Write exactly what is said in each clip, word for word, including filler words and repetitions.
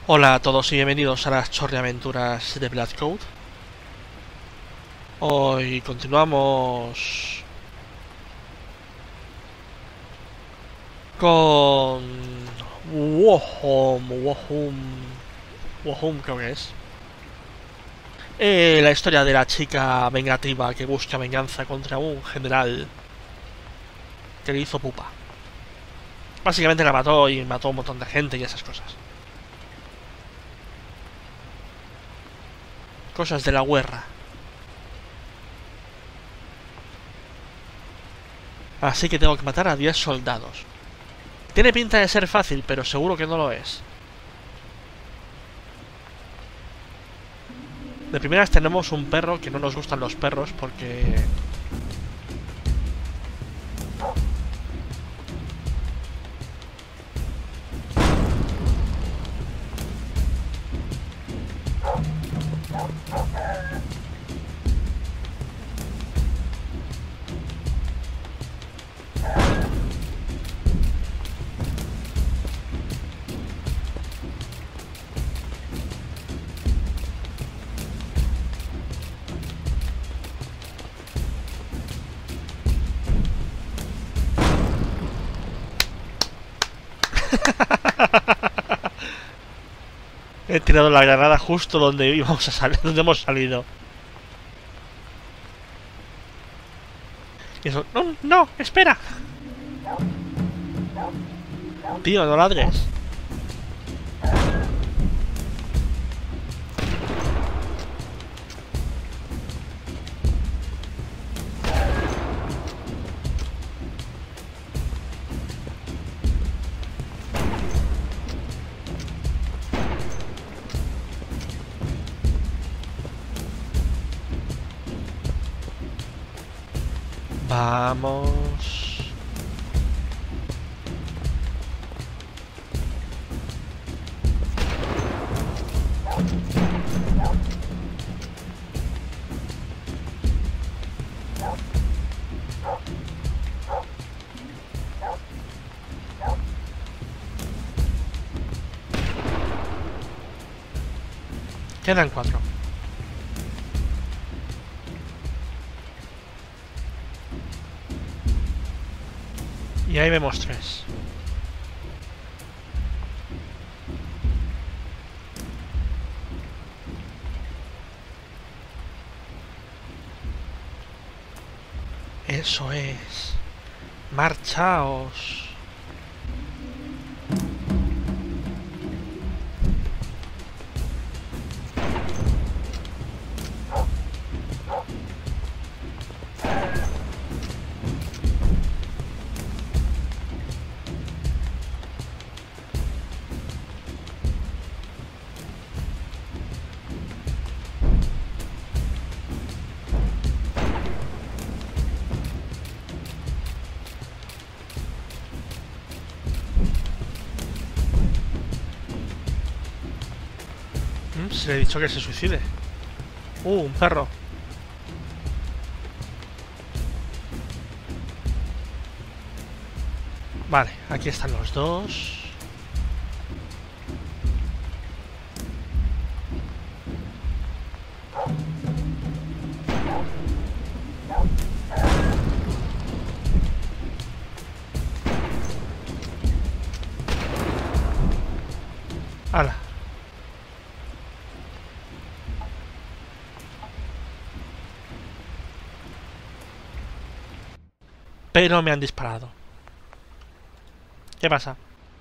Hola a todos y bienvenidos a las chorreaventuras de Blood Code. Hoy continuamos con Wohom, Wohom, Wohom creo que es. Eh, la historia de la chica vengativa que busca venganza contra un general que le hizo pupa. Básicamente la mató y mató a un montón de gente y esas cosas. Cosas de la guerra. Así que tengo que matar a diez soldados. Tiene pinta de ser fácil, pero seguro que no lo es. De primeras tenemos un perro, que no nos gustan los perros porque... He tirado la granada justo donde íbamos a salir, donde hemos salido. Y eso... No, no, espera. Tío, no ladres. Vamos. Quedan cuatro. Y ahí vemos tres. Eso es. Marchaos. Se le he dicho que se suicide. Uh, un perro. Vale, aquí están los dos. ¡Hala! Pero me han disparado. ¿Qué pasa?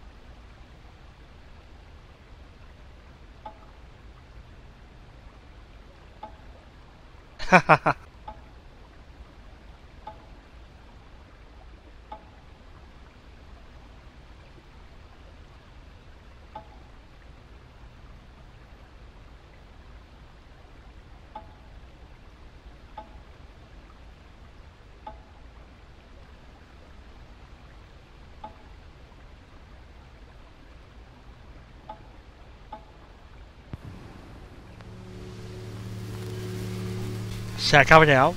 Se ha cabreado.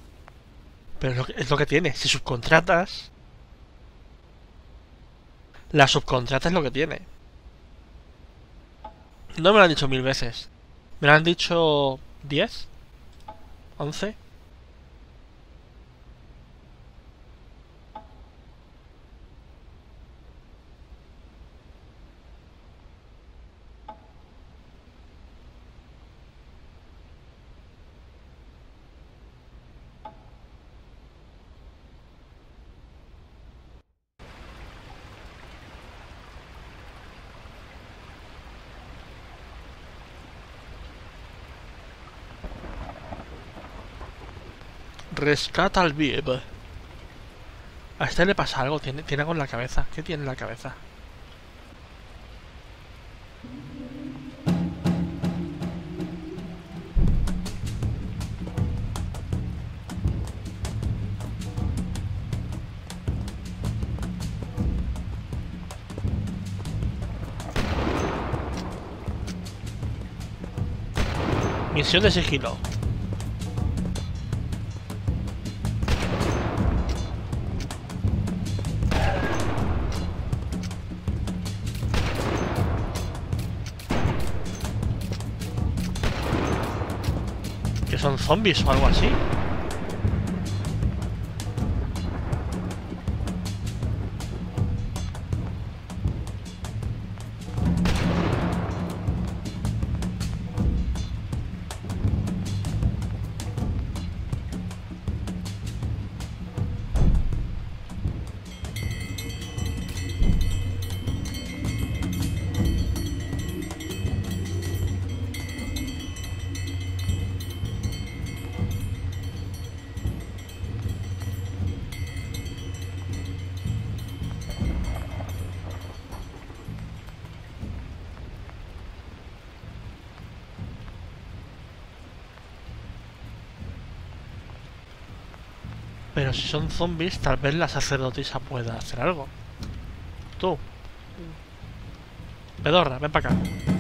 Pero es lo que, es lo que tiene. Si subcontratas... La subcontrata es lo que tiene. No me lo han dicho mil veces. Me lo han dicho diez, once. Rescata al Vieb. A este le pasa algo, tiene, tiene algo en la cabeza. ¿Qué tiene en la cabeza? Misión de sigilo. ¿Que son zombies o algo así? Pero si son zombies, tal vez la sacerdotisa pueda hacer algo. Tú. Pedorra, ven para acá.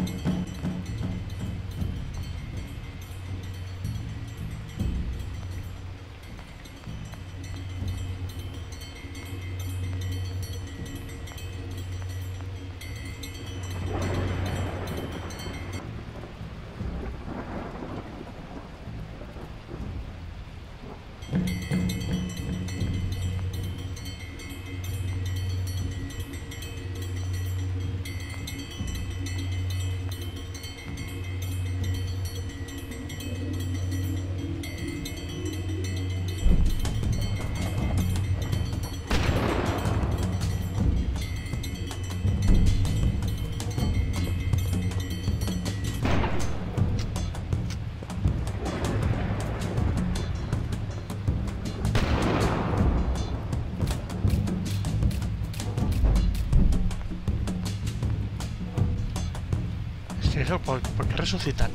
Eso, ¿por, ¿por qué resucitan?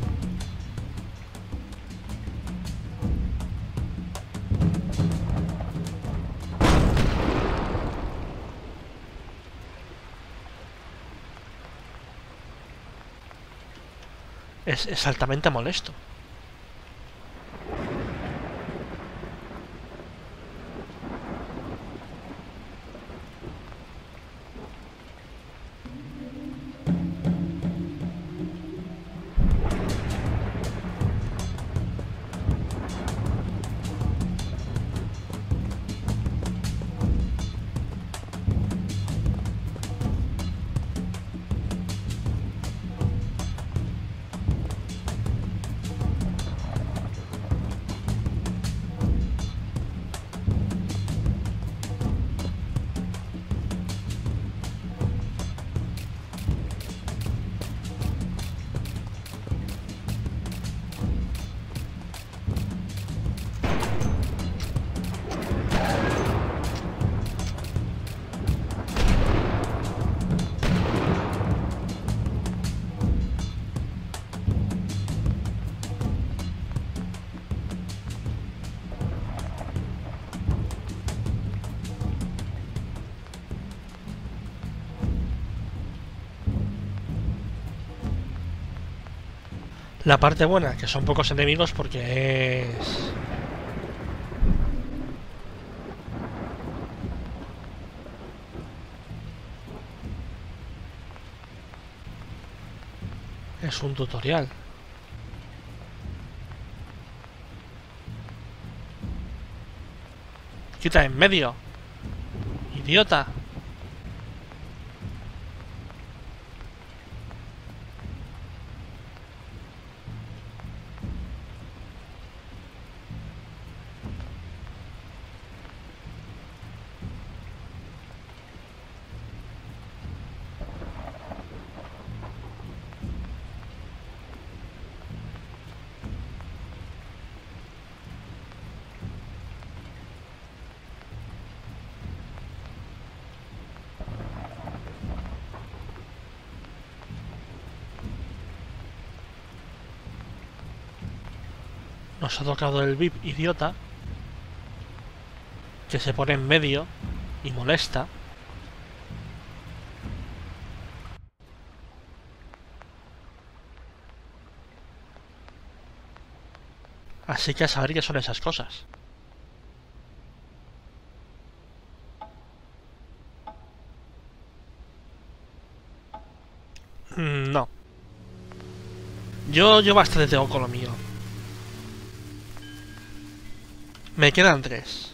Es, es altamente molesto. La parte buena, que son pocos enemigos porque es... Es un tutorial. Quita en medio. Idiota. Nos ha tocado el V I P idiota, que se pone en medio y molesta. Así que a saber qué son esas cosas. Mm, no. Yo, yo bastante tengo con lo mío. Me quedan tres.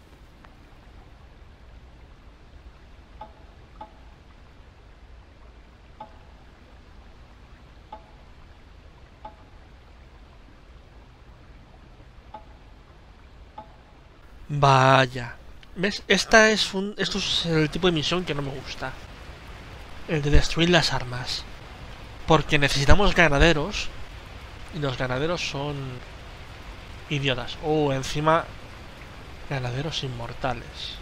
Vaya. ¿Ves? Esta es un, esto es el tipo de misión que no me gusta. El de destruir las armas. Porque necesitamos ganaderos. Y los ganaderos son idiotas. Oh, encima ganaderos inmortales.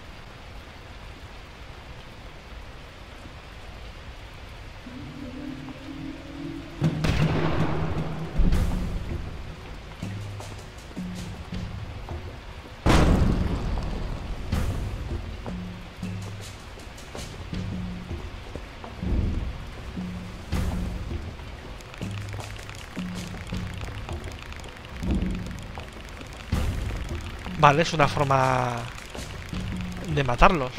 Vale, es una forma de matarlos.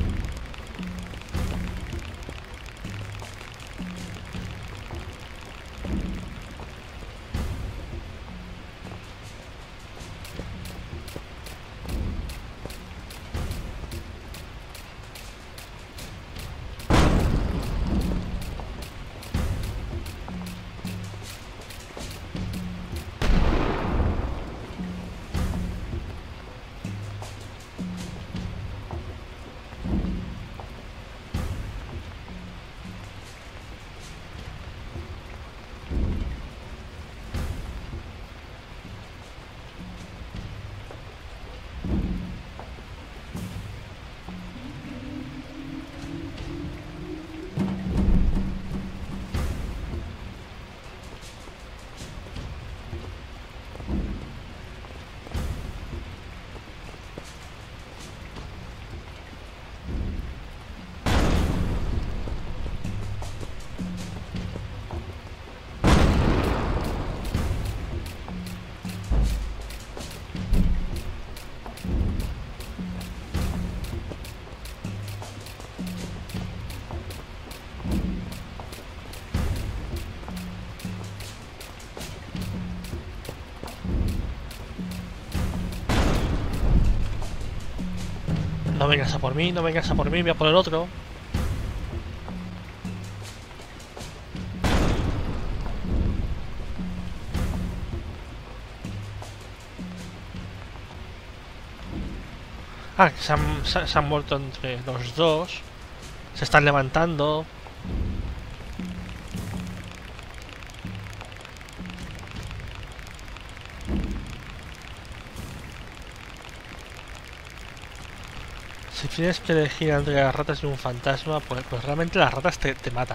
No vengas a por mí, no vengas a por mí, voy a por el otro. Ah, se han, se, se han muerto entre los dos. Se están levantando. Si tienes que elegir entre las ratas y un fantasma, pues, pues realmente las ratas te, te matan.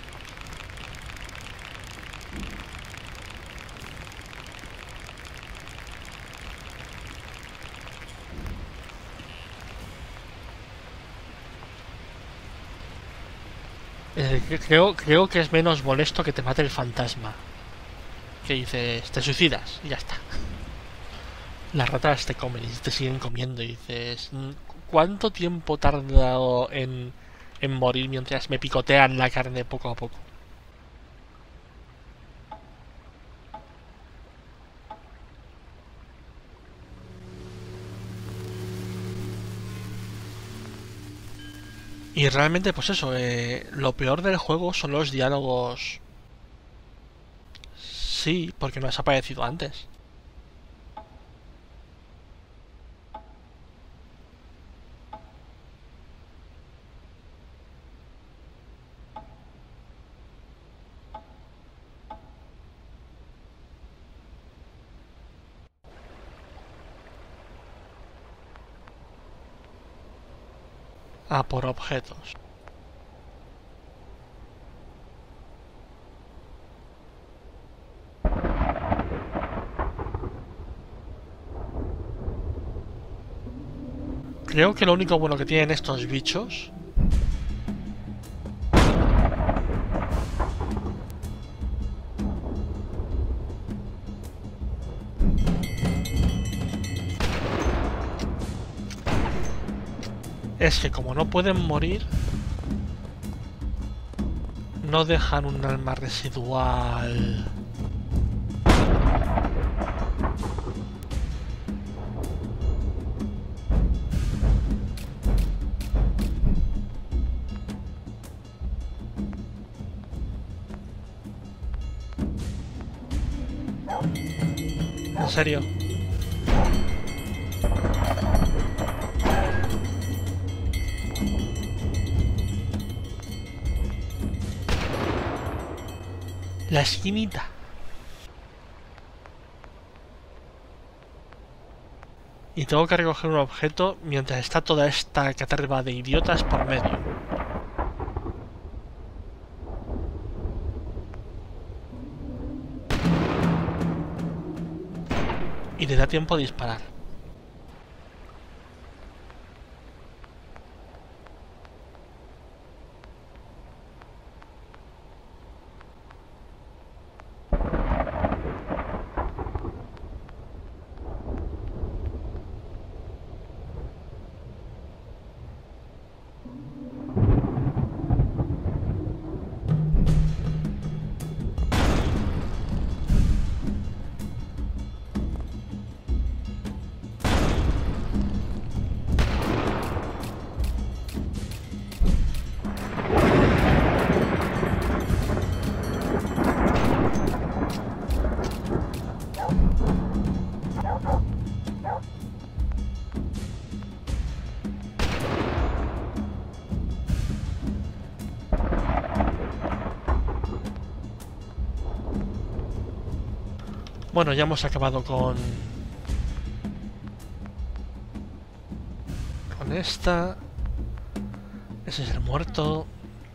Eh, creo, creo que es menos molesto que te mate el fantasma. Que dices, te suicidas y ya está. Las ratas te comen y te siguen comiendo y dices, ¿cuánto tiempo he tardado en, en morir mientras me picotean la carne poco a poco? Y realmente, pues eso, eh, lo peor del juego son los diálogos. Sí, porque no has aparecido antes. Ah, por objetos. Creo que lo único bueno que tienen estos bichos es que como no pueden morir, no dejan un alma residual. ¿En serio? La esquinita. Y tengo que recoger un objeto mientras está toda esta caterva de idiotas por medio. Y te da tiempo a disparar. Bueno, ya hemos acabado con... Con esta... Ese es el muerto.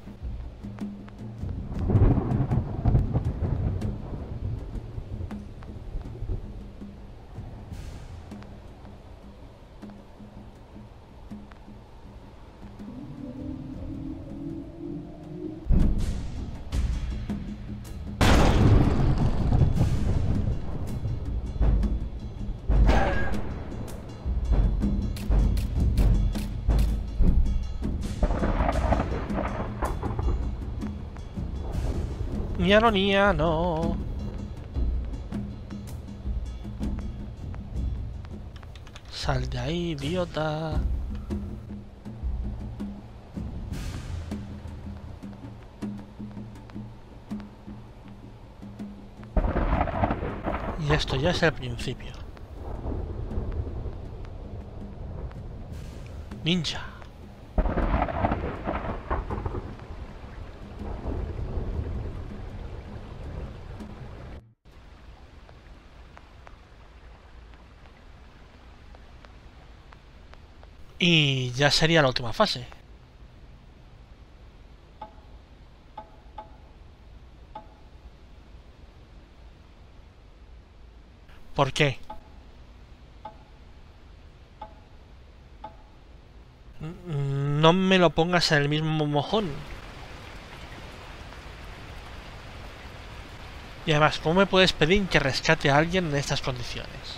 Ni ironía, no. Sal de ahí, idiota. Y esto ya es el principio. Ninja. Y ya sería la última fase. ¿Por qué? No me lo pongas en el mismo mojón. Y además, ¿cómo me puedes pedir que rescate a alguien en estas condiciones?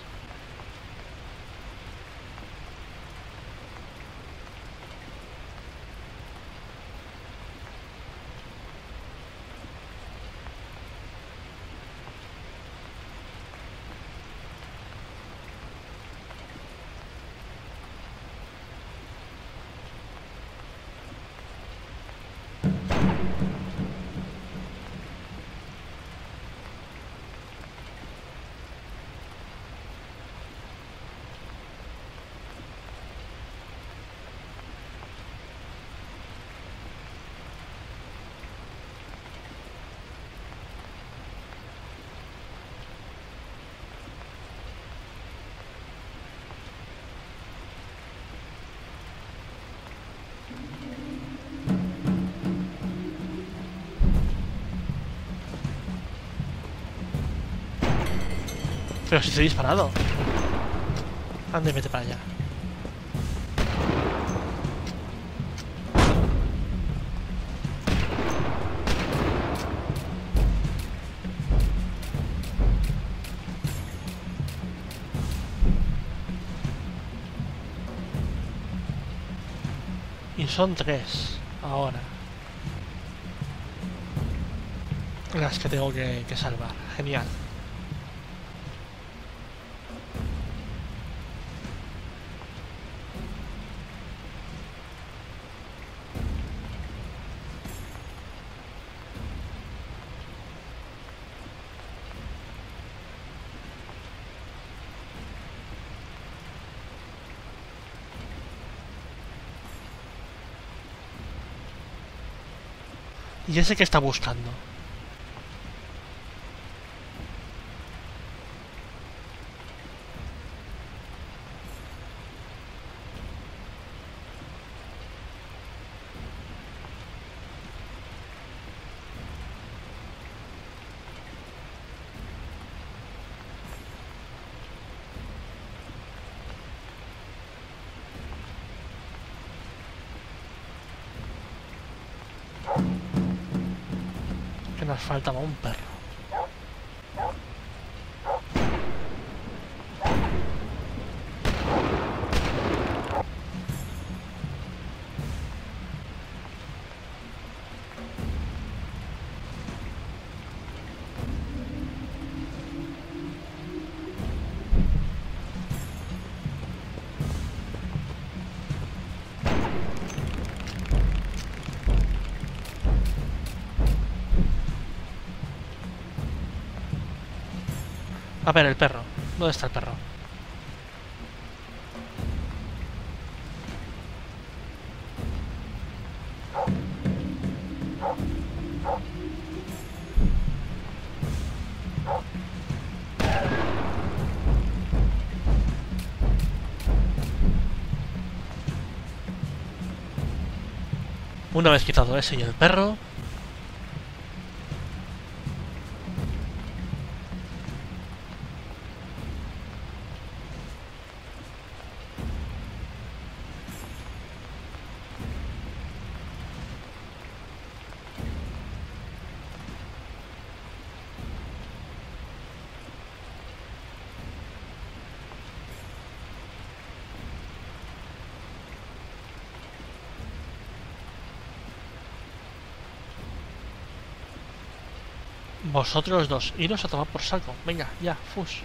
Pero si estoy disparado. Ande, vete para allá. Y son tres ahora las que tengo que, que salvar. Genial. ¿Y ese que está buscando? Que nos faltaba un perro. A ver, el perro. ¿Dónde está el perro? Una vez quitado ese y el perro... Vosotros dos, iros a tomar por saco. Venga, ya, fus.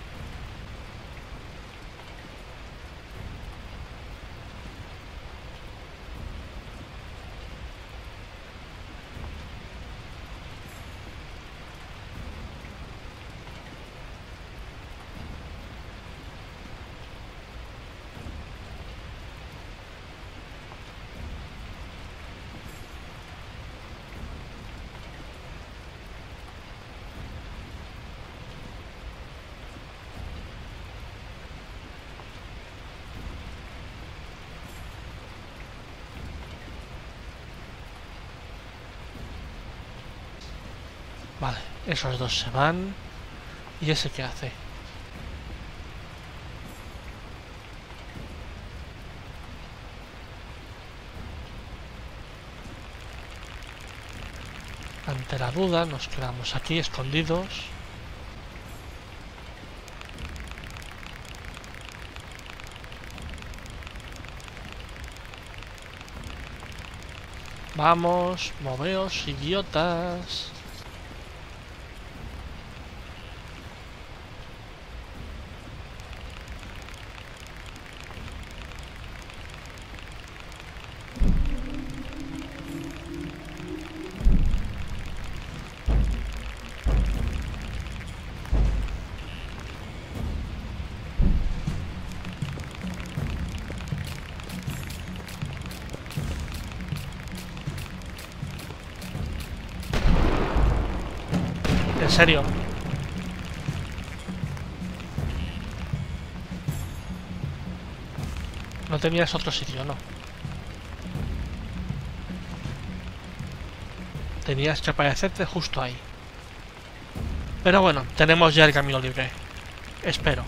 Vale, esos dos se van. ¿Y ese qué hace? Ante la duda nos quedamos aquí escondidos. Vamos, moveos, idiotas. ¿En serio? No tenías otro sitio, ¿no? Tenías que aparecerte justo ahí. Pero bueno, tenemos ya el camino libre. Espero.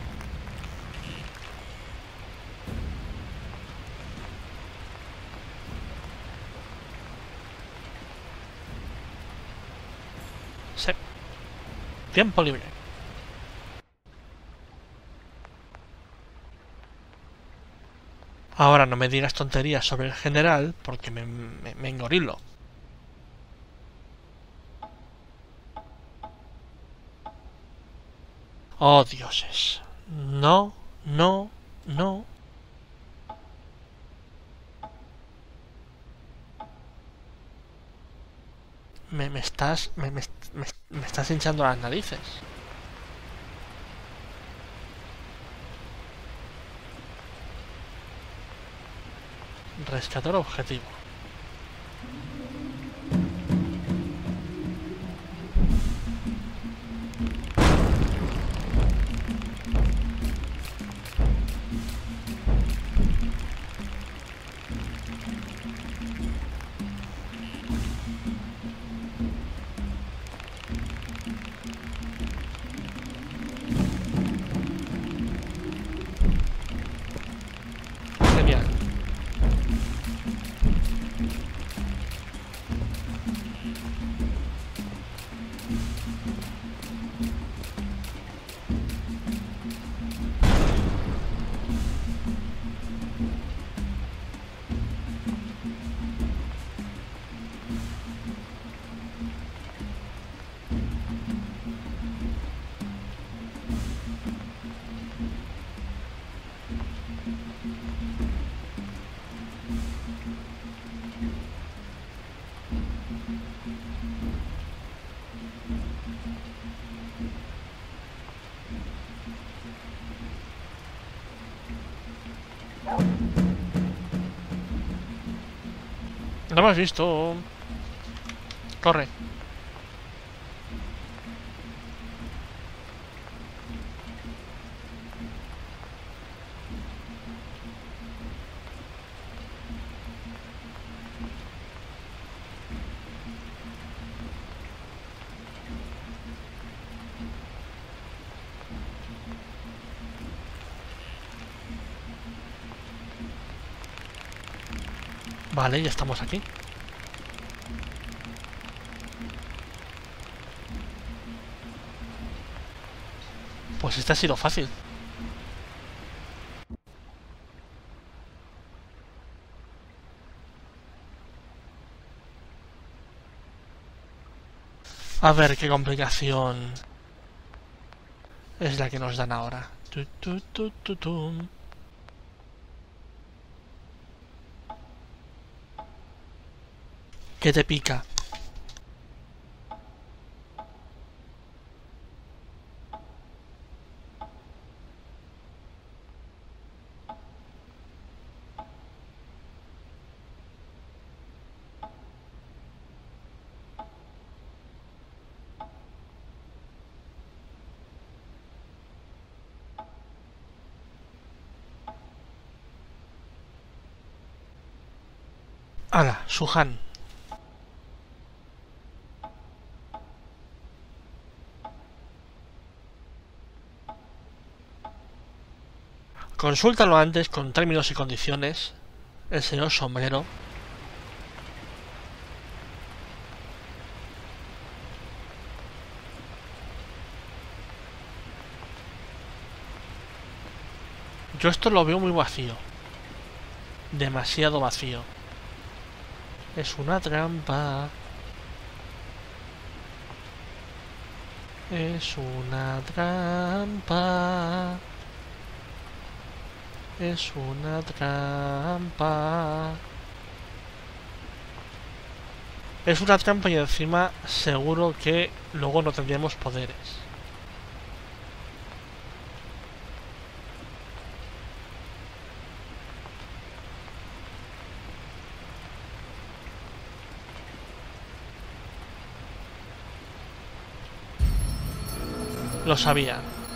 Sí. Tiempo libre. Ahora no me digas tonterías sobre el general, porque me, me, me engorilo. Oh, dioses. No, no, no. Me, me estás... Me, me, me, me estás hinchando las narices. Rescatar objetivo. Genial. No me has visto. Corre. Vale, ya estamos aquí. Pues este ha sido fácil. A ver qué complicación es la que nos dan ahora. Tu, tu, tu, tu, tu. ¿Qué te pica? Ala, Suhan. Consúltalo antes con términos y condiciones, el señor Sombrero. Yo esto lo veo muy vacío. Demasiado vacío. Es una trampa. Es una trampa. Es una trampa. Es una trampa y encima seguro que luego no tendríamos poderes. Lo sabía.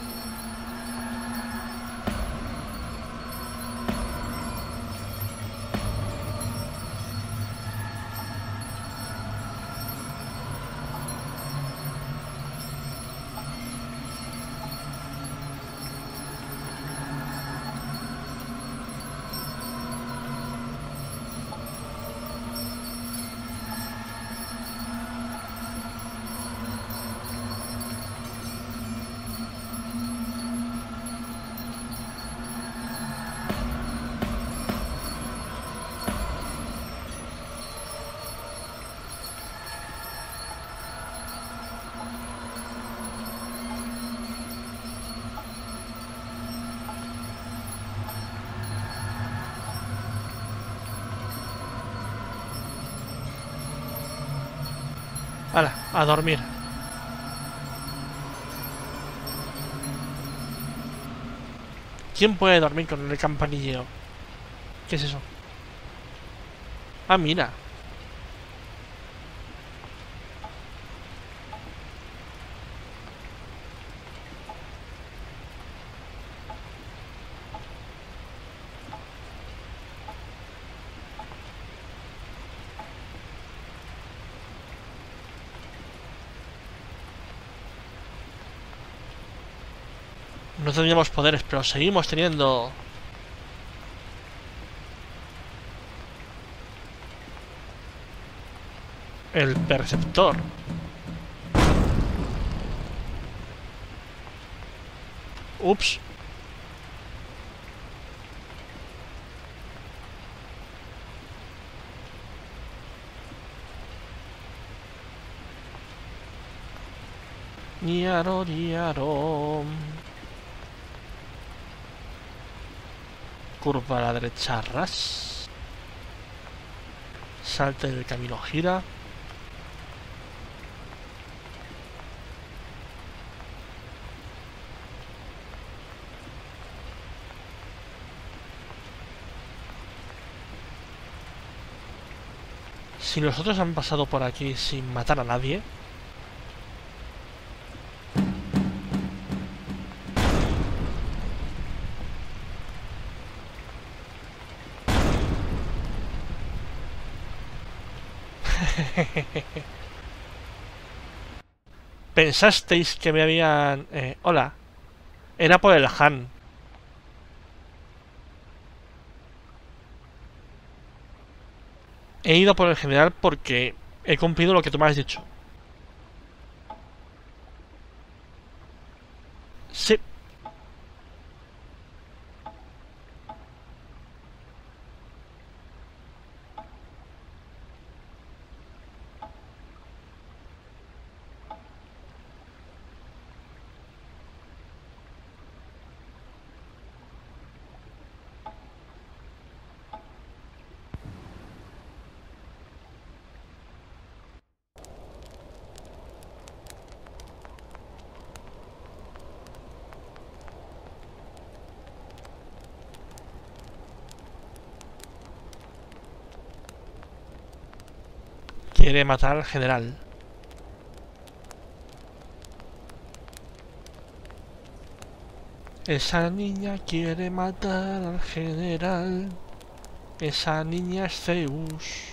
Hala, a dormir. ¿Quién puede dormir con el campanilleo? ¿Qué es eso? Ah, mira. No teníamos poderes, pero seguimos teniendo... el perceptor. Ups. Niaro, niaro. Curva a la derecha, ras. Salte del camino, gira. Si los otros han pasado por aquí sin matar a nadie... Pensasteis que me habían... Eh, hola. Era por el Han. He ido por el general porque he cumplido lo que tú me has dicho. Sí. Quiere matar al general. Esa niña quiere matar al general. Esa niña es Zeus.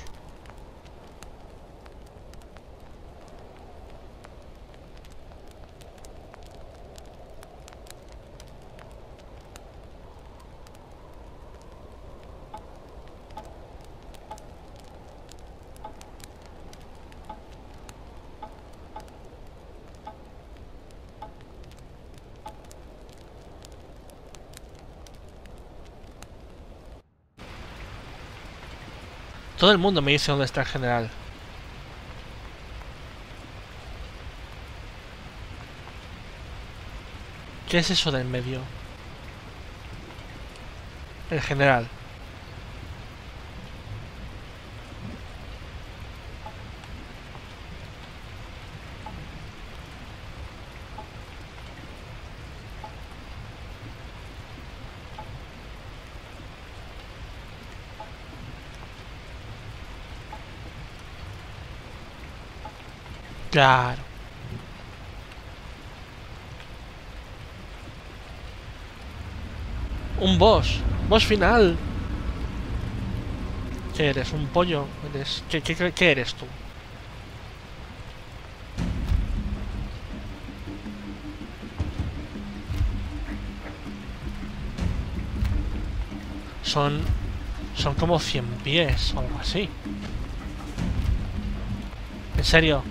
Todo el mundo me dice dónde está el general. ¿Qué es eso del medio? El general. Claro. Un boss. Boss final. ¿Qué eres? ¿Un pollo? ¿Eres... ¿Qué, qué, qué eres tú? Son... Son como cien pies o algo así. ¿En serio?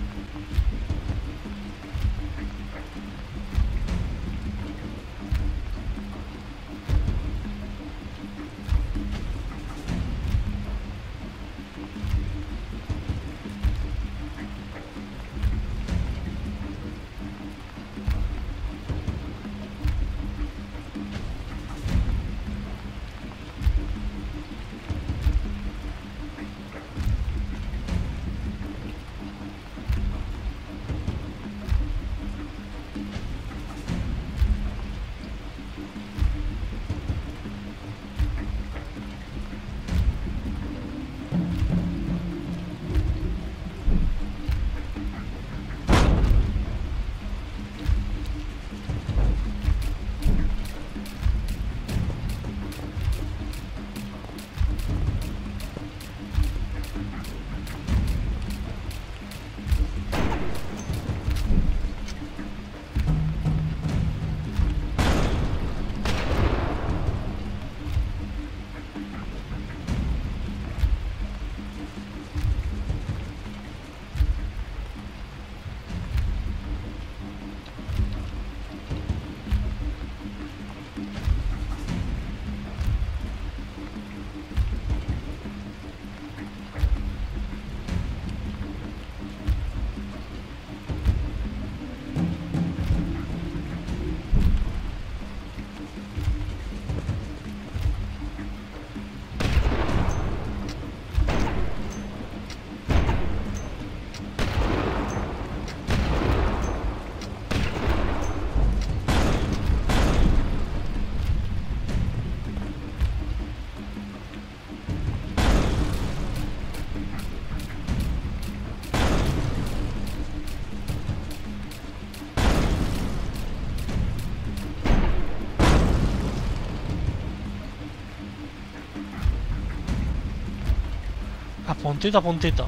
A puntito a puntito.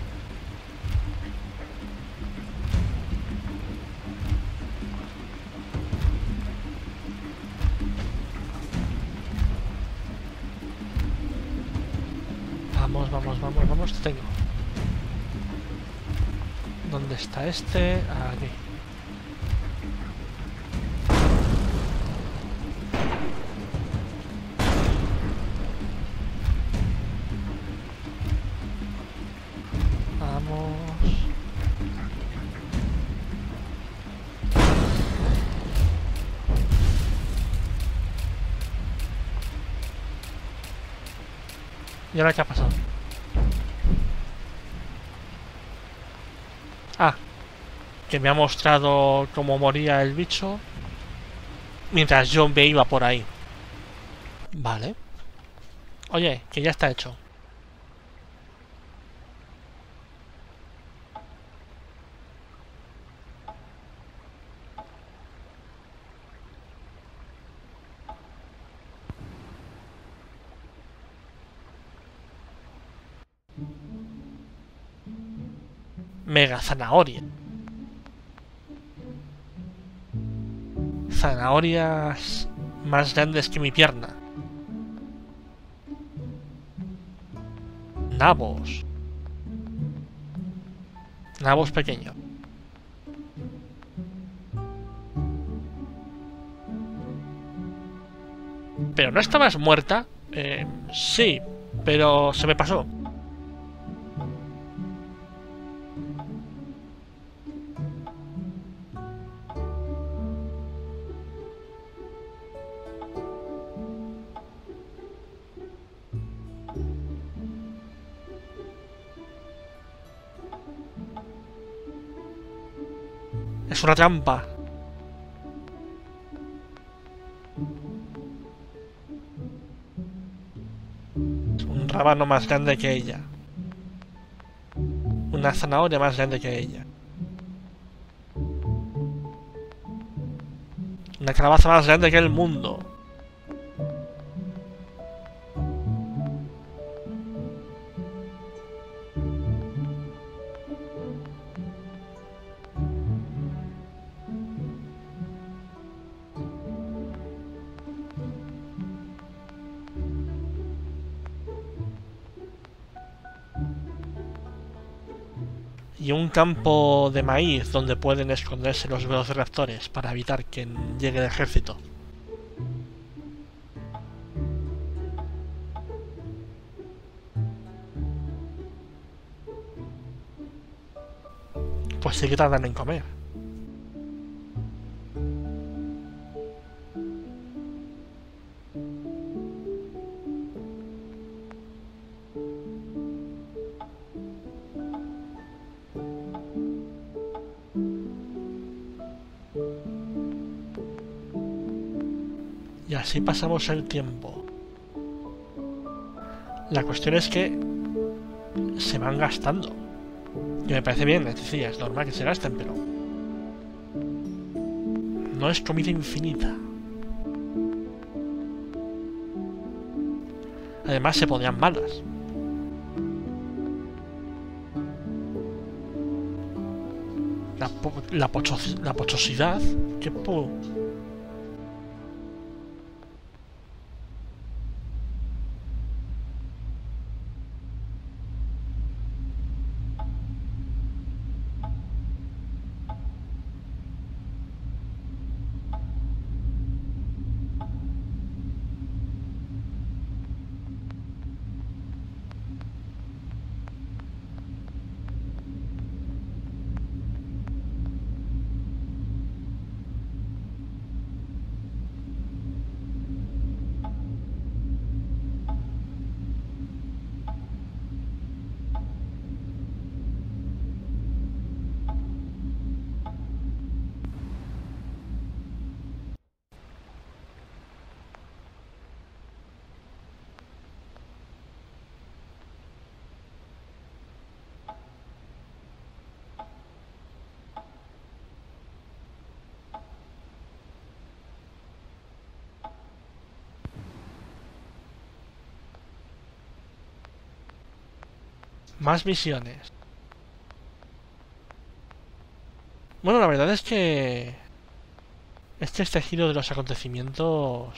Vamos, vamos, vamos, vamos, te tengo. ¿Dónde está este? Aquí. ¿Y ahora qué ha pasado? Ah, que me ha mostrado cómo moría el bicho mientras yo me iba por ahí. Vale. Oye, que ya está hecho. Mega zanahoria. Zanahorias más grandes que mi pierna. Nabos. Nabos pequeños. ¿Pero no estabas muerta? Eh, sí, pero se me pasó. Es una trampa. Es un rábano más grande que ella. Una zanahoria más grande que ella. Una calabaza más grande que el mundo. y un campo de maíz donde pueden esconderse los velociraptores para evitar que llegue el ejército. Pues sí que tardan en comer. Y así pasamos el tiempo. La cuestión es que se van gastando. Y me parece bien, es decir, es normal que se gasten, pero no es comida infinita. Además se podían malas. La, po la, pochos la pochosidad. ¿Qué po Más misiones. Bueno, la verdad es que este, este giro de los acontecimientos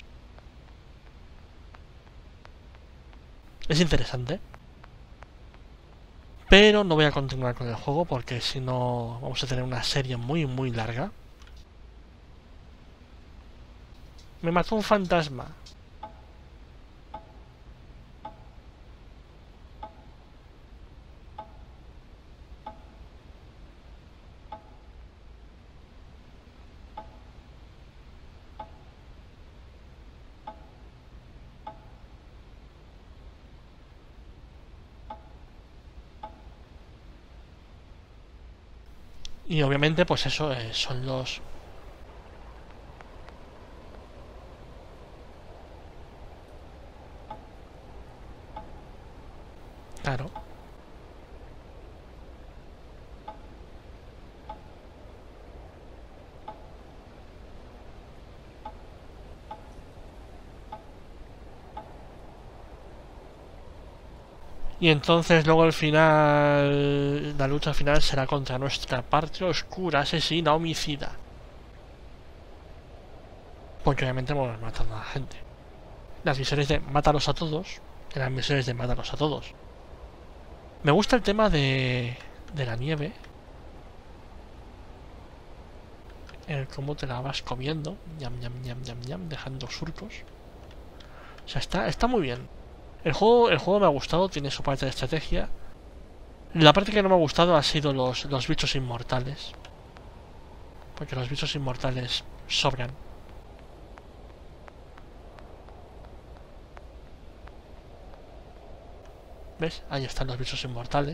es interesante. Pero no voy a continuar con el juego porque si no vamos a tener una serie muy muy larga. Me mató un fantasma. Y obviamente pues eso eh, son los... Claro. Y entonces luego al final, la lucha final será contra nuestra parte oscura, asesina, homicida. Porque obviamente hemos matado a la gente. Las misiones de mátalos a todos eran misiones de mátalos a todos. Me gusta el tema de, de la nieve. El cómo te la vas comiendo. Ñam, ñam, ñam, ñam, ñam, dejando surcos. O sea, está, está muy bien. El juego, el juego me ha gustado, tiene su parte de estrategia. La parte que no me ha gustado ha sido los, los bichos inmortales. Porque los bichos inmortales sobran. ¿Ves? Ahí están los bichos inmortales.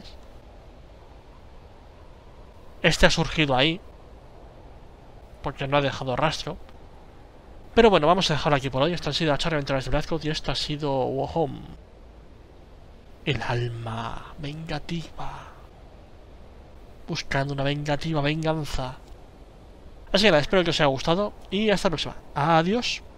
Este ha surgido ahí. Porque no ha dejado rastro. Pero bueno, vamos a dejarlo aquí por hoy. Esto ha sido la charla Aventuras de Blackout y esto ha sido Wohome. El alma vengativa. Buscando una vengativa venganza. Así que nada, espero que os haya gustado y hasta la próxima. Adiós.